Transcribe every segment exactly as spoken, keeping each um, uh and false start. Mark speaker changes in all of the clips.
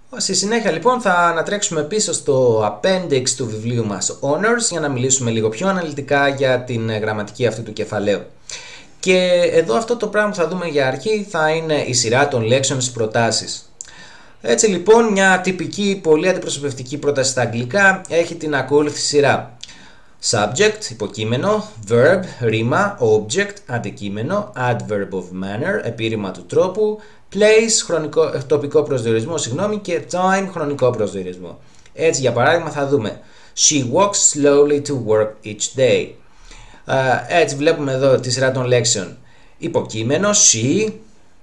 Speaker 1: Στη συνέχεια λοιπόν θα ανατρέξουμε πίσω στο appendix του βιβλίου μας Honors για να μιλήσουμε λίγο πιο αναλυτικά για την γραμματική αυτού του κεφαλαίου. Και εδώ αυτό το πράγμα που θα δούμε για αρχή θα είναι η σειρά των λέξεων στις προτάσεις. Έτσι λοιπόν μια τυπική πολύ αντιπροσωπευτική πρόταση στα αγγλικά έχει την ακόλουθη σειρά. Subject, υποκείμενο, verb, ρήμα, object, αντικείμενο, adverb of manner, επίρρημα του τρόπου, place, χρονικό, τοπικό προσδιορισμό, συγγνώμη, και time, χρονικό προσδιορισμό. Έτσι για παράδειγμα θα δούμε She walks slowly to work each day. Uh, έτσι βλέπουμε εδώ τη σειρά των λέξεων. Υποκείμενο, she,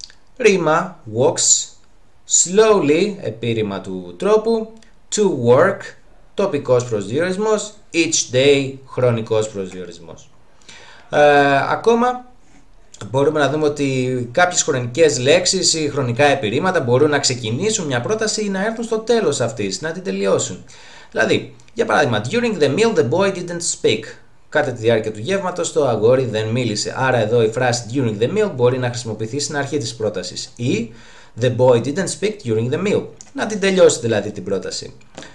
Speaker 1: ρήμα, walks, slowly, επίρρημα του τρόπου, to work, τοπικός προσδιορισμός, each day, χρονικός προσδιορισμός. Uh, ακόμα μπορούμε να δούμε ότι κάποιες χρονικές λέξεις ή χρονικά επιρρήματα μπορούν να ξεκινήσουν μια πρόταση ή να έρθουν στο τέλος αυτής, να την τελειώσουν. Δηλαδή, για παράδειγμα, during the meal the boy didn't speak. Κατά τη διάρκεια του γεύματος το αγόρι δεν μίλησε. Άρα εδώ η φράση during the meal μπορεί να χρησιμοποιηθεί στην αρχή της πρότασης. Ή the boy didn't speak during the meal. Να την τελειώσει δηλαδή την πρόταση.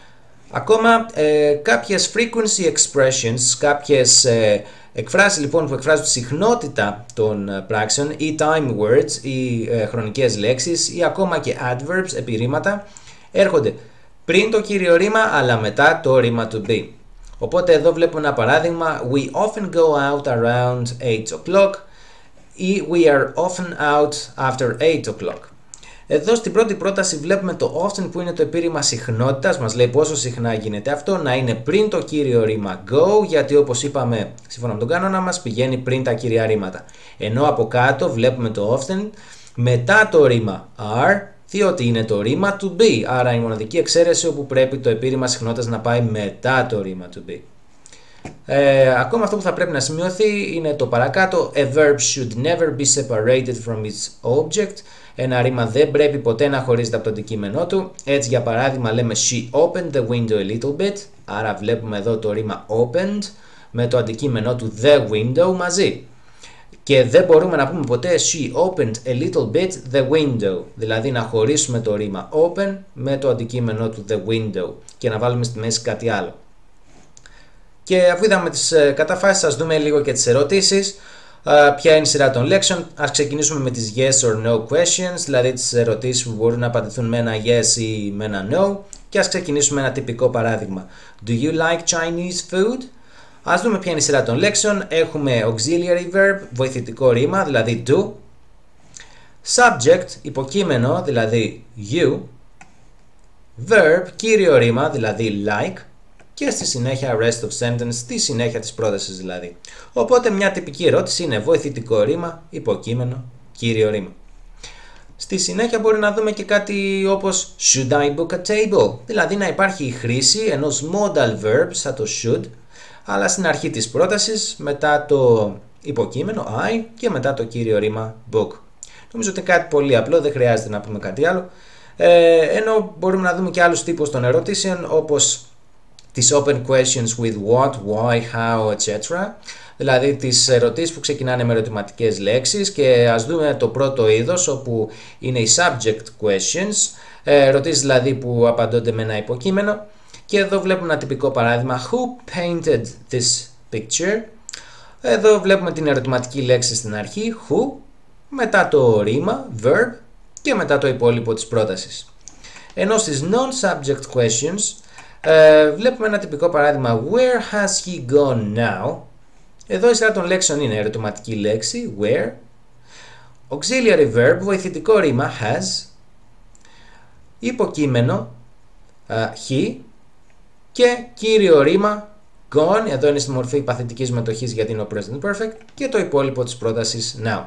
Speaker 1: Ακόμα ε, κάποιες frequency expressions, κάποιες ε, εκφράσεις λοιπόν που εκφράζουν τη συχνότητα των ε, πράξεων ή time words ή ε, χρονικές λέξεις ή ακόμα και adverbs, επιρρήματα, έρχονται πριν το κύριο ρήμα αλλά μετά το ρήμα to be. Οπότε εδώ βλέπουμε ένα παράδειγμα We often go out around eight o'clock ή We are often out after eight o'clock. Εδώ στην πρώτη πρόταση βλέπουμε το often που είναι το επίρρημα συχνότητας, μας λέει πόσο συχνά γίνεται αυτό, να είναι πριν το κύριο ρήμα go, γιατί όπως είπαμε σύμφωνα με τον κανόνα μας πηγαίνει πριν τα κύρια ρήματα. Ενώ από κάτω βλέπουμε το often μετά το ρήμα are, διότι είναι το ρήμα to be, άρα η μοναδική εξαίρεση όπου πρέπει το επίρρημα συχνότητας να πάει μετά το ρήμα to be. Ε, ακόμα αυτό που θα πρέπει να σημειωθεί είναι το παρακάτω. A verb should never be separated from its object. Ένα ρήμα δεν πρέπει ποτέ να χωρίζεται από το αντικείμενό του. Έτσι για παράδειγμα λέμε She opened the window a little bit. Άρα βλέπουμε εδώ το ρήμα opened με το αντικείμενό του the window μαζί. Και δεν μπορούμε να πούμε ποτέ She opened a little bit the window. Δηλαδή να χωρίσουμε το ρήμα open με το αντικείμενό του the window και να βάλουμε στη μέση κάτι άλλο. Και αφού είδαμε τις καταφάσεις, ας δούμε λίγο και τις ερωτήσεις. Uh, ποια είναι η σειρά των λέξεων. Ας ξεκινήσουμε με τις yes or no questions, δηλαδή τις ερωτήσεις που μπορούν να απαντηθούν με ένα yes ή με ένα no. Και ας ξεκινήσουμε ένα τυπικό παράδειγμα. Do you like Chinese food? Ας δούμε ποια είναι η σειρά των λέξεων. Έχουμε auxiliary verb, βοηθητικό ρήμα, δηλαδή do. Subject, υποκείμενο, δηλαδή you. Verb, κύριο ρήμα, δηλαδή like. Και στη συνέχεια rest of sentence, στη συνέχεια της πρότασης δηλαδή. Οπότε μια τυπική ερώτηση είναι βοηθητικό ρήμα, υποκείμενο, κύριο ρήμα. Στη συνέχεια μπορεί να δούμε και κάτι όπως should I book a table, δηλαδή να υπάρχει η χρήση ενός modal verb σαν το should, αλλά στην αρχή της πρότασης μετά το υποκείμενο I και μετά το κύριο ρήμα book. Νομίζω ότι είναι κάτι πολύ απλό, δεν χρειάζεται να πούμε κάτι άλλο. Ε, ενώ μπορούμε να δούμε και άλλους τύπους των ερωτήσεων όπως τις open questions with what, why, how, et cetera. Δηλαδή τις ερωτήσεις που ξεκινάνε με ερωτηματικές λέξεις και ας δούμε το πρώτο είδος όπου είναι οι subject questions, ερωτήσεις δηλαδή που απαντώνται με ένα υποκείμενο. Και εδώ βλέπουμε ένα τυπικό παράδειγμα Who painted this picture? Εδώ βλέπουμε την ερωτηματική λέξη στην αρχή Who, μετά το ρήμα, verb και μετά το υπόλοιπο της πρότασης. Ενώ στις non-subject questions Uh, βλέπουμε ένα τυπικό παράδειγμα Where has he gone now? Εδώ η σειρά των λέξεων είναι ερωτηματική λέξη Where, auxiliary verb, βοηθητικό ρήμα has, υποκείμενο uh, he και κύριο ρήμα gone, εδώ είναι στη μορφή παθητικής μετοχής γιατί είναι ο present perfect και το υπόλοιπο της πρότασης now.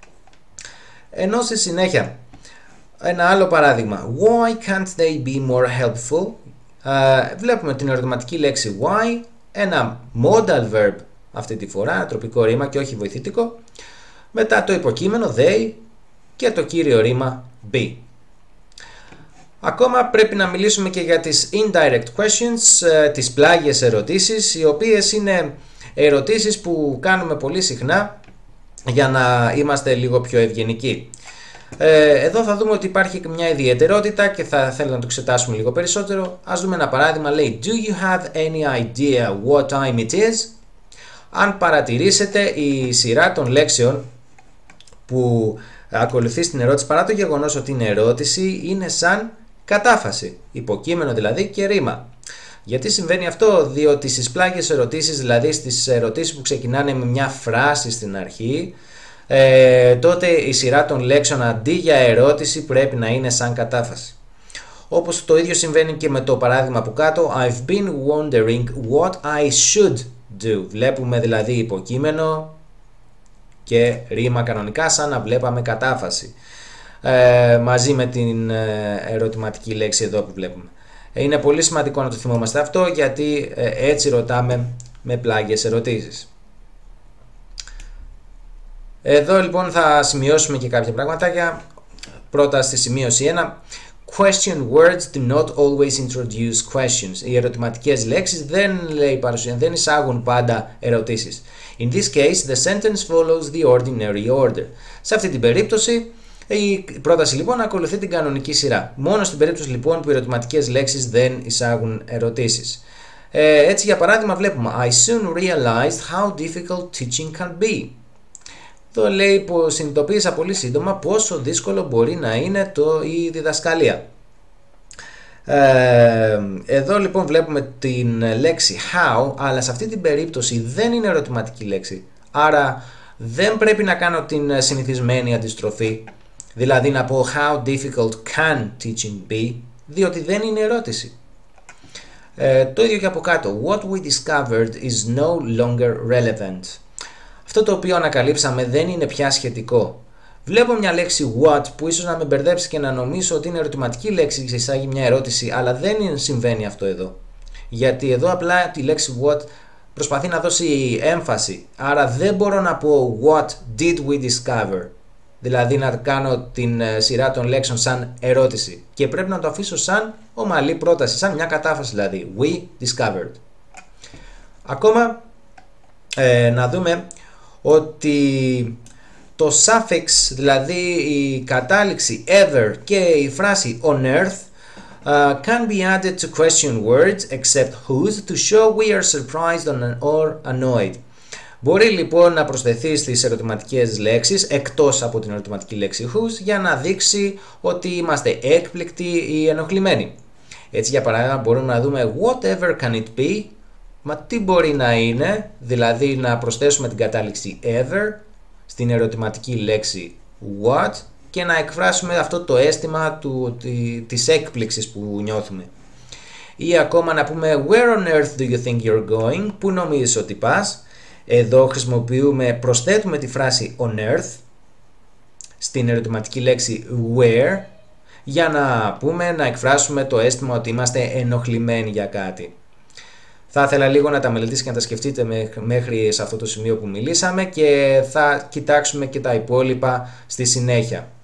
Speaker 1: Ενώ στη συνέχεια ένα άλλο παράδειγμα Why can't they be more helpful? Uh, βλέπουμε την ερωτηματική λέξη why, ένα modal verb αυτή τη φορά, ένα τροπικό ρήμα και όχι βοηθητικό, μετά το υποκείμενο they και το κύριο ρήμα be. Ακόμα πρέπει να μιλήσουμε και για τις indirect questions, uh, τις πλάγιες ερωτήσεις, οι οποίες είναι ερωτήσεις που κάνουμε πολύ συχνά για να είμαστε λίγο πιο ευγενικοί. Εδώ θα δούμε ότι υπάρχει μια ιδιαιτερότητα και θα θέλω να το εξετάσουμε λίγο περισσότερο. Ας δούμε ένα παράδειγμα, λέει Do you have any idea what time it is? Αν παρατηρήσετε, η σειρά των λέξεων που ακολουθεί στην ερώτηση, παρά το γεγονός ότι είναι ερώτηση, είναι σαν κατάφαση, υποκείμενο δηλαδή και ρήμα. Γιατί συμβαίνει αυτό? Διότι στις πλάγιες ερωτήσεις, δηλαδή στις ερωτήσεις που ξεκινάνε με μια φράση στην αρχή, ε, τότε η σειρά των λέξεων αντί για ερώτηση πρέπει να είναι σαν κατάφαση. Όπως το ίδιο συμβαίνει και με το παράδειγμα που κάτω, I've been wondering what I should do. Βλέπουμε δηλαδή υποκείμενο και ρήμα κανονικά σαν να βλέπαμε κατάφαση, ε, μαζί με την ερωτηματική λέξη εδώ που βλέπουμε. Είναι πολύ σημαντικό να το θυμόμαστε αυτό, γιατί ε, έτσι ρωτάμε με πλάγιες ερωτήσεις. Εδώ λοιπόν θα σημειώσουμε και κάποια πραγματάκια. Πρώτα στη σημείωση ένα. Question words do not always introduce questions. Οι ερωτηματικές λέξεις δεν, λέει παρουσία, δεν εισάγουν πάντα ερωτήσεις. In this case, the sentence follows the ordinary order. Σε αυτή την περίπτωση, η πρόταση λοιπόν ακολουθεί την κανονική σειρά. Μόνο στην περίπτωση λοιπόν που οι ερωτηματικές λέξεις δεν εισάγουν ερωτήσεις. Ε, έτσι για παράδειγμα βλέπουμε I soon realized how difficult teaching can be. Εδώ λέει που συνειδητοποίησα πολύ σύντομα πόσο δύσκολο μπορεί να είναι το, η διδασκαλία. Ε, εδώ λοιπόν βλέπουμε την λέξη how, αλλά σε αυτή την περίπτωση δεν είναι ερωτηματική λέξη. Άρα δεν πρέπει να κάνω την συνηθισμένη αντιστροφή, δηλαδή να πω how difficult can teaching be, διότι δεν είναι ερώτηση. Ε, το ίδιο και από κάτω. What we discovered is no longer relevant. Αυτό το οποίο ανακαλύψαμε δεν είναι πια σχετικό. Βλέπω μια λέξη what που ίσως να με μπερδέψει και να νομίζω ότι είναι ερωτηματική λέξη και εισάγει μια ερώτηση, αλλά δεν συμβαίνει αυτό εδώ. Γιατί εδώ απλά τη λέξη what προσπαθεί να δώσει έμφαση. Άρα δεν μπορώ να πω what did we discover, δηλαδή να κάνω την σειρά των λέξεων σαν ερώτηση, και πρέπει να το αφήσω σαν ομαλή πρόταση, σαν μια κατάφραση δηλαδή. We discovered. Ακόμα ε, να δούμε ότι το suffix, δηλαδή η κατάληξη ever και η φράση on earth uh, can be added to question words except whose to show we are surprised or annoyed. Μπορεί λοιπόν να προσθεθεί στις ερωτηματικές λέξεις εκτός από την ερωτηματική λέξη whose για να δείξει ότι είμαστε έκπληκτοι ή ενοχλημένοι. Έτσι για παράδειγμα μπορούμε να δούμε whatever can it be. Μα τι μπορεί να είναι, δηλαδή να προσθέσουμε την κατάληξη ever στην ερωτηματική λέξη what και να εκφράσουμε αυτό το αίσθημα του, τη, της έκπληξης που νιώθουμε. Ή ακόμα να πούμε where on earth do you think you're going, που νομίζεις ότι πας. Εδώ χρησιμοποιούμε, προσθέτουμε τη φράση on earth στην ερωτηματική λέξη where για να πούμε, να εκφράσουμε το αίσθημα ότι είμαστε ενοχλημένοι για κάτι. Θα ήθελα λίγο να τα μελετήσετε και να τα σκεφτείτε μέχρι σε αυτό το σημείο που μιλήσαμε και θα κοιτάξουμε και τα υπόλοιπα στη συνέχεια.